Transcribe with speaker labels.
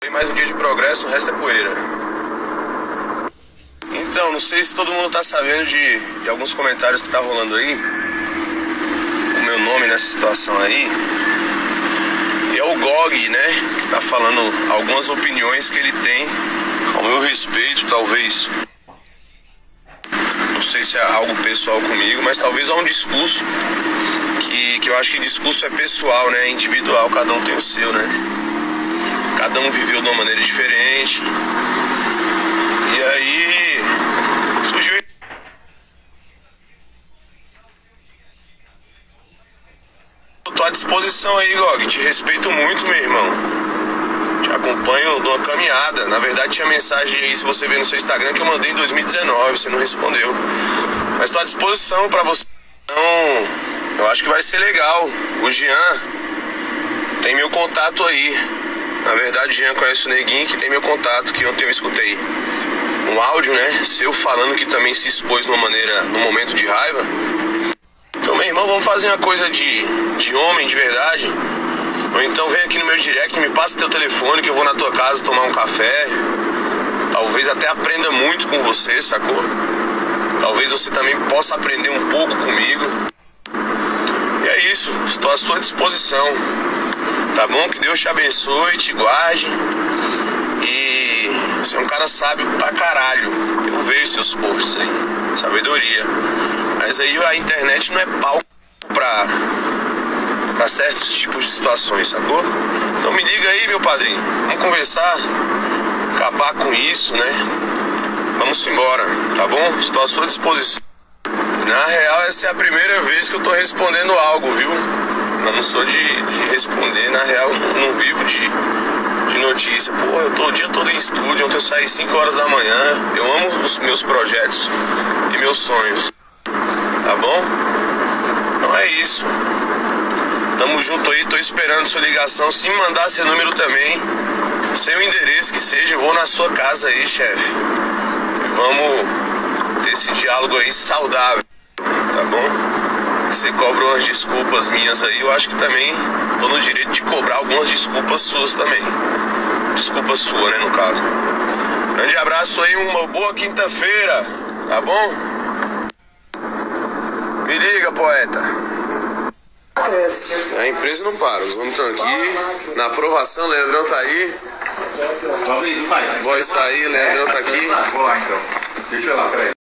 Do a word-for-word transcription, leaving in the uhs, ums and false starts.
Speaker 1: Tem mais um dia de progresso, o resto é poeira. Então, não sei se todo mundo tá sabendo de, de alguns comentários que tá rolando aí. O meu nome nessa situação aí. E é o Gog, né? Que tá falando algumas opiniões que ele tem ao meu respeito, talvez. Não sei se é algo pessoal comigo, mas talvez há um discurso que, que eu acho que discurso é pessoal, né? Individual, cada um tem o seu, né? Cada um viveu de uma maneira diferente. E aí surgiu. Eu tô à disposição aí, Gog. Te respeito muito, meu irmão. Te acompanho de uma caminhada. Na verdade, tinha mensagem aí, se você ver no seu Instagram, que eu mandei em dois mil e dezenove. Você não respondeu. Mas tô à disposição pra você. Então, eu acho que vai ser legal. O Jean tem meu contato aí. Na verdade, o Jean conhece o Neguinho, que tem meu contato, que ontem eu escutei um áudio, né, seu falando que também se expôs de uma maneira, num momento de raiva. Então, meu irmão, vamos fazer uma coisa de, de homem, de verdade. Ou então vem aqui no meu direct, me passa teu telefone, que eu vou na tua casa tomar um café. Talvez até aprenda muito com você, sacou? Talvez você também possa aprender um pouco comigo. E é isso, estou à sua disposição. Tá bom? Que Deus te abençoe, te guarde. E você é um cara sábio pra caralho. Eu vejo seus posts aí. Sabedoria. Mas aí a internet não é palco pra, pra certos tipos de situações, sacou? Então me liga aí, meu padrinho. Vamos conversar. Acabar com isso, né? Vamos embora, tá bom? Estou à sua disposição. Na real, essa é a primeira vez que eu tô respondendo algo, viu? Eu não sou de, de responder, na real, não, não vivo de, de notícia. Pô, eu tô o dia todo em estúdio, ontem eu saí cinco horas da manhã. Eu amo os meus projetos e meus sonhos. Tá bom? Então é isso. Tamo junto aí, tô esperando sua ligação. Se mandar seu número também, seu endereço que seja, eu vou na sua casa aí, chefe. Vamos ter esse diálogo aí saudável, tá bom? Você cobra umas desculpas minhas aí, eu acho que também tô no direito de cobrar algumas desculpas suas também. Desculpa sua, né, no caso. Grande abraço aí, uma boa quinta-feira, tá bom? Me liga, poeta. A empresa não para, os homens estão aqui, na aprovação, Leandrão tá aí.
Speaker 2: Talvez não tá aí.
Speaker 1: Voz tá aí, Leandrão tá aqui.
Speaker 2: Vou lá então. Deixa eu ir lá, peraí.